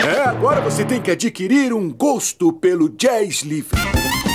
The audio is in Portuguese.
Agora você tem que adquirir um gosto pelo jazz livre.